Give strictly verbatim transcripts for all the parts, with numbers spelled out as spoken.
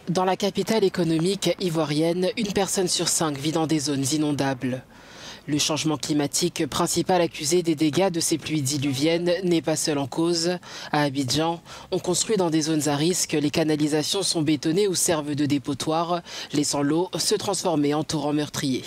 Dans la capitale économique ivoirienne, une personne sur cinq vit dans des zones inondables. Le changement climatique, principal accusé des dégâts de ces pluies diluviennes, n'est pas seul en cause. À Abidjan, on construit dans des zones à risque, les canalisations sont bétonnées ou servent de dépotoir, laissant l'eau se transformer en torrent meurtrier.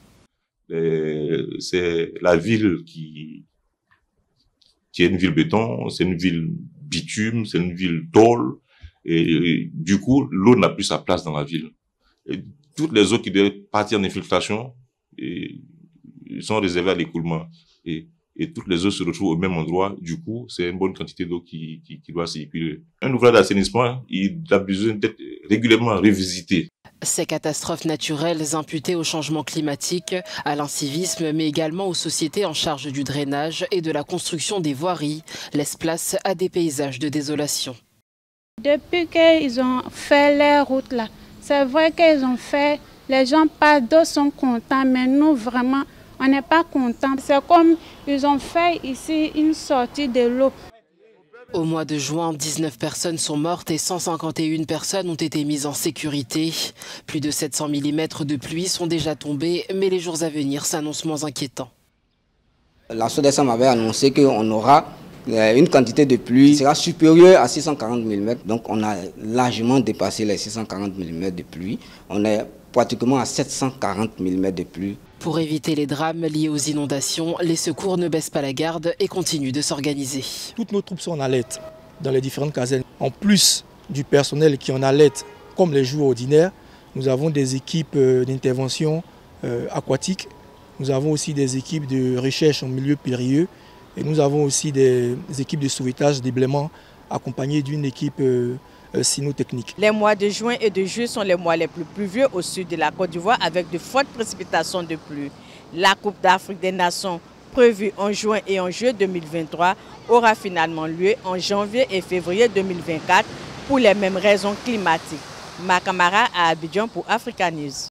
C'est la ville qui, qui est une ville béton, c'est une ville bitume, c'est une ville tôle. Et, et du coup, l'eau n'a plus sa place dans la ville. Et toutes les eaux qui devaient partir en infiltration et, sont réservées à l'écoulement. Et, et toutes les eaux se retrouvent au même endroit. Du coup, c'est une bonne quantité d'eau qui, qui, qui doit circuler. Un ouvrage d'assainissement, il a besoin d'être régulièrement revisité. Ces catastrophes naturelles imputées au changement climatique, à l'incivisme, mais également aux sociétés en charge du drainage et de la construction des voiries, laissent place à des paysages de désolation. Depuis qu'ils ont fait les routes là, c'est vrai qu'ils ont fait, les gens pas d'eau sont contents, mais nous vraiment, on n'est pas contents. C'est comme ils ont fait ici une sortie de l'eau. Au mois de juin, dix-neuf personnes sont mortes et cent cinquante et une personnes ont été mises en sécurité. Plus de sept cents millimètres de pluie sont déjà tombés, mais les jours à venir s'annoncent moins inquiétants. La SODESAM avait annoncé qu'on aura une quantité de pluie qui sera supérieure à six cent quarante millimètres. Donc on a largement dépassé les six cent quarante millimètres de pluie. On est pratiquement à sept cent quarante millimètres de pluie. Pour éviter les drames liés aux inondations, les secours ne baissent pas la garde et continuent de s'organiser. Toutes nos troupes sont en alerte dans les différentes casernes. En plus du personnel qui est en alerte, comme les jours ordinaires, nous avons des équipes d'intervention aquatique. Nous avons aussi des équipes de recherche en milieu périlleux. Et nous avons aussi des équipes de sauvetage, d'éblaiement, accompagnées d'une équipe euh, cynotechnique. Les mois de juin et de juillet sont les mois les plus pluvieux au sud de la Côte d'Ivoire avec de fortes précipitations de pluie. La Coupe d'Afrique des Nations prévue en juin et en juillet deux mille vingt-trois aura finalement lieu en janvier et février deux mille vingt-quatre pour les mêmes raisons climatiques. Ma Camara à Abidjan pour Africa News.